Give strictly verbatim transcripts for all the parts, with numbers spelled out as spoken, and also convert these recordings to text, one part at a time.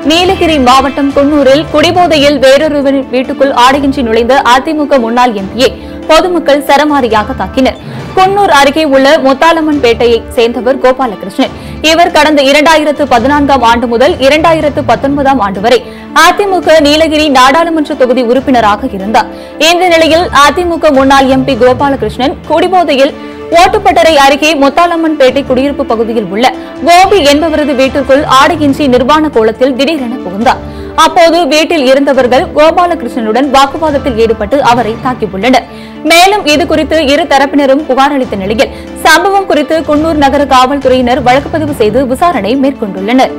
நீலகிரி மாவட்டம் குன்னூரில் குடிபோதையில் வேறொருவரின் வீட்டுக்குள் ஆடையின்றி நுழைந்த அதிமுக முன்னாள் எம்பியை பொதுமக்கள் சரமாரியாக தாக்கினர். குன்னூர் அருகே உள்ள முத்தாலம்மன்பேட்டையைச் சேர்ந்தவர் கோபாலகிருஷ்ணன். இவர் கடந்த இரண்டாயிரத்து பதினான்காம் ஆண்டு முதல் இரண்டாயிரத்து பத்தொன்பதாம் ஆண்டு வரை அதிமுக நீலகிரி நாடாளுமன்ற தொகுதி உறுப்பினராக இருந்தார். இந்த நிலையில் அதிமுக முன்னாள் எம்பி கோபாலகிருஷ்ணன் குடிபோதையில் ஓட்டுப்பட்டறை அருகே முத்தாலம்மன்பேட்டை குடியிருப்பு பகுதியில் உள்ள கோபி என்பவரது வீட்டிற்குள் ஆடையின்றி நிர்வாண கோலத்தில் திடீரென புகுந்தார். அப்போது வீட்டில் இருந்தவர்கள் கோபாலகிருஷ்ணனுடன் வாக்குவாதத்தில் ஈடுபட்டு அவரை தாக்கியுள்ளனர். மேலும் இதுகுறித்து இரு தரப்பினரும் புகார் அளித்த நிலையில் சம்பவம் குறித்து குன்னூர் நகர காவல்துறையினர் வழக்குப்பதிவு செய்து விசாரணை மேற்கொண்டுள்ளனர்.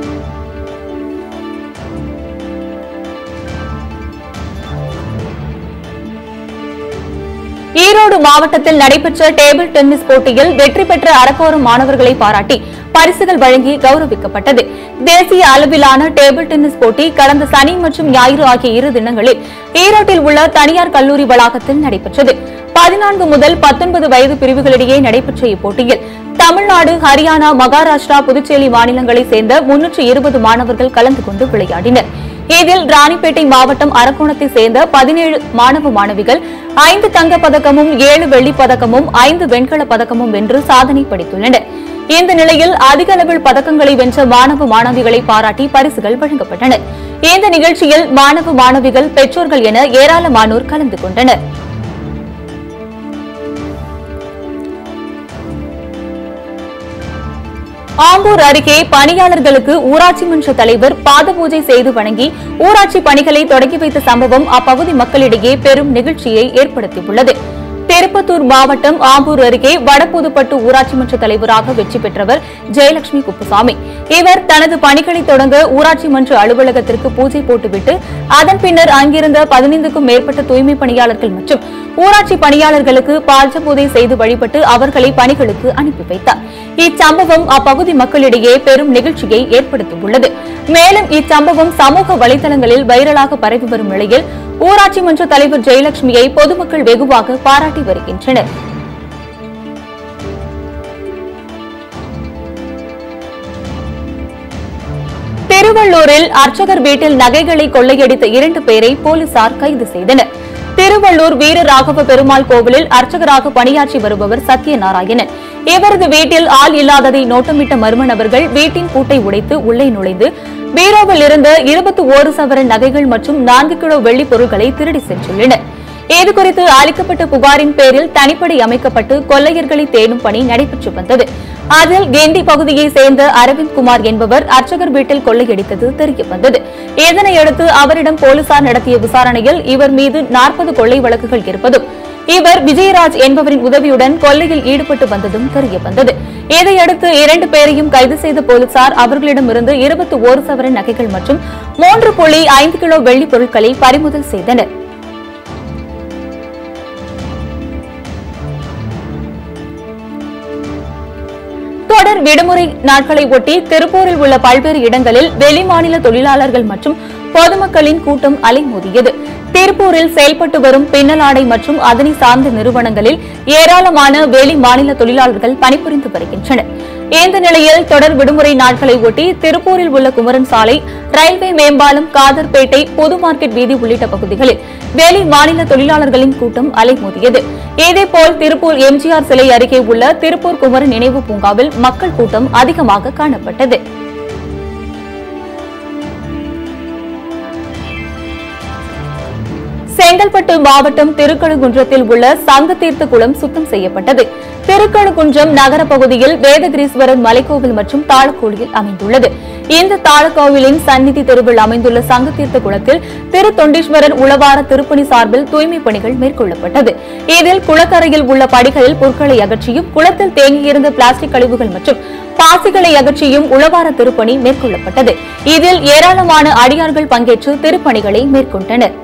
ஈரோடு மாவட்டத்தில் நடைபெற்ற டேபிள் டென்னிஸ் போட்டியில் வெற்றி பெற்ற அரக்கோணம் மாணவர்களை பாராட்டி பரிசுகள் வழங்கி கௌரவிக்கப்பட்டது. தேசிய அளவிலான டேபிள் டென்னிஸ் போட்டி கடந்த சனி மற்றும் ஞாயிறு ஆகிய இரு தினங்களில் ஈரோட்டில் உள்ள தனியார் கல்லூரி வளாகத்தில் நடைபெற்றது. பதினான்கு முதல் பத்தொன்பது வயது பிரிவுகளிடையே நடைபெற்ற இப்போட்டியில் தமிழ்நாடு, ஹரியானா, மகாராஷ்டிரா, புதுச்சேரி மாநிலங்களைச் சேர்ந்த முன்னூற்று இருபது மாணவர்கள் கலந்து கொண்டு விளையாடினர். இதில் ராணிப்பேட்டை மாவட்டம் அரக்கோணத்தைச் சேர்ந்த பதினேழு மாணவ மாணவிகள் ஐந்து தங்கப் பதக்கமும் ஏழு வெள்ளிப் பதக்கமும் ஐந்து வெண்கலப் பதக்கமும் வென்று சாதனை படைத்துள்ளனர். இந்த நிலையில் அதிக அளவில் பதக்கங்களை வென்ற மாணவ மாணவிகளை பாராட்டி பரிசுகள் வழங்கப்பட்டன. இந்த நிகழ்ச்சியில் மாணவ மாணவிகள், பெற்றோர்கள் என ஏராளமானோர் கலந்து கொண்டனர். ஆம்பூர் அருகே பணியாளர்களுக்கு ஊராட்சி மன்ற தலைவர் பாத பூஜை செய்து வணங்கி ஊராட்சி பணிகளை தொடங்கி வைத்த சம்பவம் அப்பகுதி மக்களிடையே பெரும் நிகழ்ச்சியை ஏற்படுத்தியுள்ளது. திருப்பத்தூர் மாவட்டம் ஆம்பூர் அருகே வடபுதுப்பட்டு ஊராட்சி மன்ற தலைவராக வெற்றி பெற்றவர் ஜெயலட்சுமி குப்புசாமி. இவர் தனது பணிகளை தொடங்க ஊராட்சி மன்ற அலுவலகத்திற்கு பூஜை போட்டுவிட்டு அதன் பின்னர் அங்கிருந்த பதினைந்துக்கும் மேற்பட்ட தூய்மை பணியாளர்கள் மற்றும் ஊராட்சி பணியாளர்களுக்கு பால்ஜ பூஜை செய்து வழிபட்டு அவர்களை பணிகளுக்கு அனுப்பி வைத்தார். இச்சம்பவம் அப்பகுதி மக்களிடையே பெரும் நிகழ்ச்சியை ஏற்படுத்தியுள்ளது. மேலும் இச்சம்பவம் சமூக வலைதளங்களில் வைரலாக பரவி வரும் நிலையில் ஊராட்சி மன்ற தலைவர் ஜெயலட்சுமியை பொதுமக்கள் வெகுவாக பாராட்டி வருகின்றனர். திருவள்ளூரில் அர்ச்சகர் வீட்டில் நகைகளை கொள்ளையடித்த இரண்டு பேரை போலீசார் கைது செய்தனர். திருவள்ளூர் வீரராகவ பெருமாள் கோவிலில் அர்ச்சகராக பணியாற்றி வருபவர் சத்யநாராயணன். இவரது வீட்டில் ஆள் இல்லாததை நோட்டமிட்ட மர்ம நபர்கள் வீட்டின் பூட்டை உடைத்து உள்ளே நுழைந்து பீரோவில் இருந்த இருபத்தி ஒரு சவரன் நகைகள் மற்றும் நான்கு கிலோ வெள்ளி பொருட்களை திருடி சென்றுள்ளனர். இதுகுறித்து அளிக்கப்பட்ட புகாரின் பேரில் தனிப்படை அமைக்கப்பட்டு கொள்ளையர்களை தேடும் பணி நடைபெற்று வந்தது. அதில் கெண்டி பகுதியைச் சேர்ந்த அரவிந்த் குமார் என்பவர் அர்ச்சகர் வீட்டில் கொள்ளையடித்தது தெரியவந்தது. இதனையடுத்து அவரிடம் போலீசார் நடத்திய விசாரணையில் இவர் மீது நாற்பது கொள்ளை வழக்குகள் இருப்பதும் இவர் விஜயராஜ் என்பவரின் உதவியுடன் கொள்ளையில் ஈடுபட்டு வந்ததும் தெரியவந்தது. இதையடுத்து இரண்டு பேரையும் கைது செய்த போலீசார் அவர்களிடமிருந்து இருபத்தி ஒரு சவரன் நகைகள் மற்றும் மூன்று புள்ளி ஐந்து கிலோ வெள்ளி பொருட்களை பறிமுதல் செய்தனர். தொடர் விடுமுறை நாட்களை ஒட்டி திருப்பூரில் உள்ள பல்வேறு இடங்களில் வெளிமாநில தொழிலாளர்கள் மற்றும் பொதுமக்களின் கூட்டம் அலைமோதியது. திருப்பூரில் செயல்பட்டு வரும் பின்னலாடை மற்றும் அதனை சார்ந்த நிறுவனங்களில் ஏராளமான வெளி மாநில தொழிலாளர்கள் பணிபுரிந்து வருகின்றனர். இந்த நிலையில் தொடர் விடுமுறை நாட்களை ஒட்டி திருப்பூரில் உள்ள குமரன் சாலை, ரயில்வே மேம்பாலம், காதர்பேட்டை, பொது மார்க்கெட் வீதி உள்ளிட்ட பகுதிகளில் வெளி மாநில தொழிலாளர்களின் கூட்டம் அலைமோதியது. இதேபோல் திருப்பூர் எம்ஜிஆர் சிலை அருகே உள்ள திருப்பூர் குமரன் நினைவு பூங்காவில் மக்கள் கூட்டம் அதிகமாக காணப்பட்டது. செங்கல்பட்டு மாவட்டம் திருக்கழுகுன்றத்தில் உள்ள சங்கத்தீர்த்த குளம் சுத்தம் செய்யப்பட்டது. திருக்கழுகுன்றம் நகர பகுதியில் வேதகிரீஸ்வரர் மலைக்கோவில் மற்றும் தாளக்கோவில் அமைந்துள்ளது. இந்த தாளக்கோவிலின் சந்நிதி தெருவில் அமைந்துள்ள சங்கத்தீர்த்த குளத்தில் திரு தொண்டீஸ்வரர் உளவார திருப்பணி சார்பில் தூய்மை பணிகள் மேற்கொள்ளப்பட்டது. இதில் குளக்கரையில் உள்ள படிகளில் புற்களை அகற்றியும் குளத்தில் தேங்கியிருந்த பிளாஸ்டிக் கழிவுகள் மற்றும் பாசிகளை அகற்றியும் உளவார திருப்பணி மேற்கொள்ளப்பட்டது. இதில் ஏராளமான அடியார்கள் பங்கேற்று திருப்பணிகளை மேற்கொண்டனர்.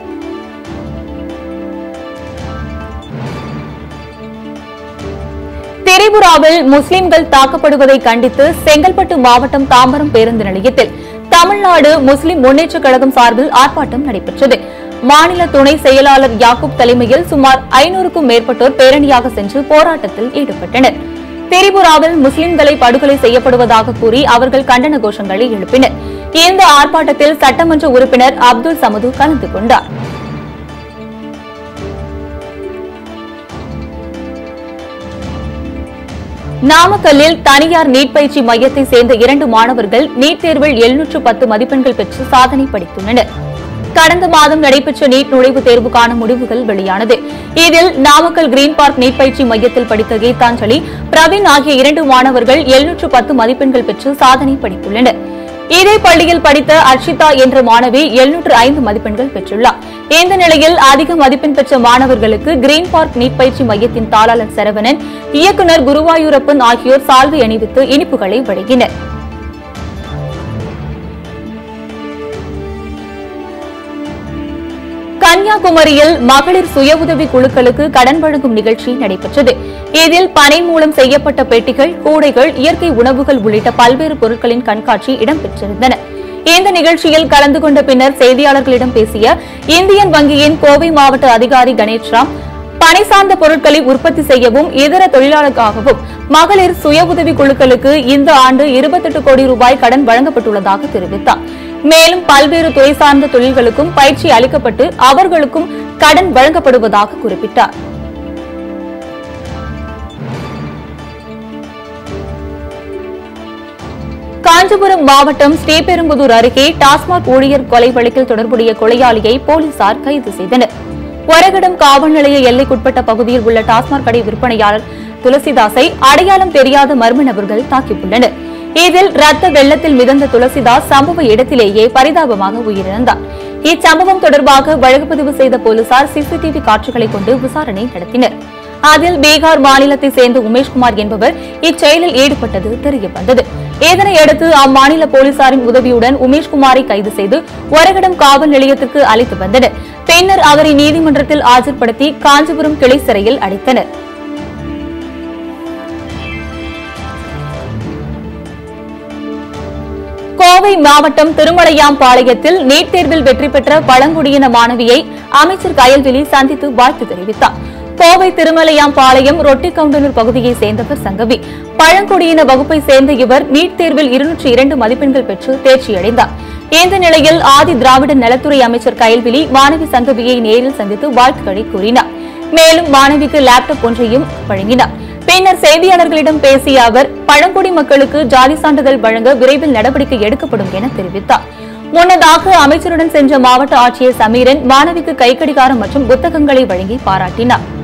திரிபுராவில் முஸ்லிம்கள் தாக்கப்படுவதை கண்டித்து செங்கல்பட்டு மாவட்டம் தாம்பரம் பேருந்து நிலையத்தில் தமிழ்நாடு முஸ்லிம் முன்னேற்றக் கழகம் சார்பில் ஆர்ப்பாட்டம் நடைபெற்றது. மாநில துணை செயலாளர் யாக்கூப் தலைமையில் சுமார் ஐநூறுக்கும் மேற்பட்டோர் பேரணியாக சென்று போராட்டத்தில் ஈடுபட்டனர். திரிபுராவில் முஸ்லிம்களை படுகொலை செய்யப்படுவதாக கூறி அவர்கள் கண்டன கோஷங்களை எழுப்பினர். இந்த ஆர்ப்பாட்டத்தில் சட்டமன்ற உறுப்பினர் அப்துல் சமது கலந்து கொண்டார். நாமக்கல்லில் தனியார் நீட் பயிற்சி மையத்தை சேர்ந்த இரண்டு மாணவர்கள் நீட் தேர்வில் எழுநூற்று பத்து மதிப்பெண்கள் பெற்று சாதனை படைத்துள்ளனர். கடந்த மாதம் நடைபெற்ற நீட் நுழைவுத் தேர்வுக்கான முடிவுகள் வெளியானது. இதில் நாமக்கல் கிரீன் பார்க் நீட் பயிற்சி மையத்தில் படித்த கீதாஞ்சலி, பிரவீன் ஆகிய இரண்டு மாணவர்கள் எழுநூற்று பத்து மதிப்பெண்கள் பெற்று சாதனை படைத்துள்ளனர். இதே பள்ளியில் படித்த அர்ஷிதா என்ற மாணவி எழுநூற்று ஐந்து மதிப்பெண்கள் பெற்றுள்ளார். இந்த நிலையில் அதிக மதிப்பெண் பெற்ற மாணவர்களுக்கு கிரீன் பார்க் நீட் பயிற்சி மையத்தின் தாளாளர் சரவணன், இயக்குநர் குருவாயூரப்பன் ஆகியோர் சால்வை அணிவித்து இனிப்புகளை வழங்கினர். கன்னியாகுமரியில் மகளிர் சுய உதவி குழுக்களுக்கு கடன் வழங்கும் நிகழ்ச்சி நடைபெற்றது. இதில் பனை மூலம் செய்யப்பட்ட பெட்டிகள், கூடைகள், இயற்கை உணவுகள் உள்ளிட்ட பல்வேறு பொருட்களின் கண்காட்சி இடம்பெற்றிருந்தன. இந்த நிகழ்ச்சியில் கலந்து கொண்ட பின்னர் செய்தியாளர்களிடம் பேசிய இந்தியன் வங்கியின் கோவை மாவட்ட அதிகாரி கணேஷ்ராம், பனை சார்ந்த பொருட்களை உற்பத்தி செய்யவும் இதர தொழிலாளர்களுக்காகவும் மகளிர் சுய உதவி குழுக்களுக்கு இந்த ஆண்டு இருபத்தெட்டு கோடி ரூபாய் கடன் வழங்கப்பட்டுள்ளதாக தெரிவித்தார். மேலும் பல்வேறு துறை சார்ந்த தொழில்களுக்கும் பயிற்சி அளிக்கப்பட்டு அவர்களுக்கும் கடன் வழங்கப்படுவதாக குறிப்பிட்டார். காஞ்சிபுரம் மாவட்டம் ஸ்ரீபெரும்புதூர் அருகே டாஸ்மாக் ஊழியர் கொலை வழக்கில் தொடர்புடைய கொலையாளியை போலீசார் கைது செய்தனர். ஒரகடம் காவல் நிலைய எல்லைக்குட்பட்ட பகுதியில் உள்ள டாஸ்மாக் கடை விற்பனையாளர் துளசிதாஸை அடையாளம் தெரியாத மர்ம நபர்கள் தாக்கியுள்ளனர். இதில் ரத்த வெள்ளத்தில் மிதந்த துளசிதாஸ் சம்பவ இடத்திலேயே பரிதாபமாக உயிரிழந்தார். இச்சம்பவம் தொடர்பாக வழக்குப்பதிவு செய்த போலீசார் சிசிடிவி காட்சிகளை கொண்டு விசாரணை நடத்தினர். அதில் பீகார் மாநிலத்தை சேர்ந்த உமேஷ்குமார் என்பவர் இச்செயலில் ஈடுபட்டது தெரியவந்தது. இதனையடுத்து அம்மாநில போலீசாரின் உதவியுடன் உமேஷ்குமாரை கைது செய்து ஒரகடம் காவல் நிலையத்திற்கு அழைத்து வந்தனர். பின்னர் அவரை நீதிமன்றத்தில் ஆஜர்படுத்தி காஞ்சிபுரம் கிளை சிறையில் அடைத்தனர். கோவை மாவட்டம் திருமலையாம்பாளையத்தில் நீட் தேர்வில் வெற்றி பெற்ற பழங்குடியின மாணவியை அமைச்சர் கயல்விழி சந்தித்து வாழ்த்து தெரிவித்தார். கோவை திருமலையாம்பாளையம் ரொட்டிக்கவுண்டனூர் பகுதியைச் சேர்ந்தவர் சங்கவி. பழங்குடியின வகுப்பை சேர்ந்த இவர் நீட் தேர்வில் இருநூற்று இரண்டு மதிப்பெண்கள் பெற்று தேர்ச்சியடைந்தார். இந்த நிலையில் ஆதி திராவிட நலத்துறை அமைச்சர் கயல்விழி மாணவி சங்கவியை நேரில் சந்தித்து வாழ்த்துக்களை கூறினார். மேலும் மாணவிக்கு லேப்டாப் ஒன்றையும் வழங்கினார். பின்னர் செய்தியாளர்களிடம் பேசிய அவர் பழங்குடி மக்களுக்கு ஜாதி சான்றிதழ் வழங்க விரைவில் நடவடிக்கை எடுக்கப்படும் என தெரிவித்தார். முன்னதாக அமைச்சருடன் சென்ற மாவட்ட ஆட்சியர் சமீரன் மாணவிக்கு கைக்கடிகாரம் மற்றும் புத்தகங்களை வழங்கி பாராட்டினார்.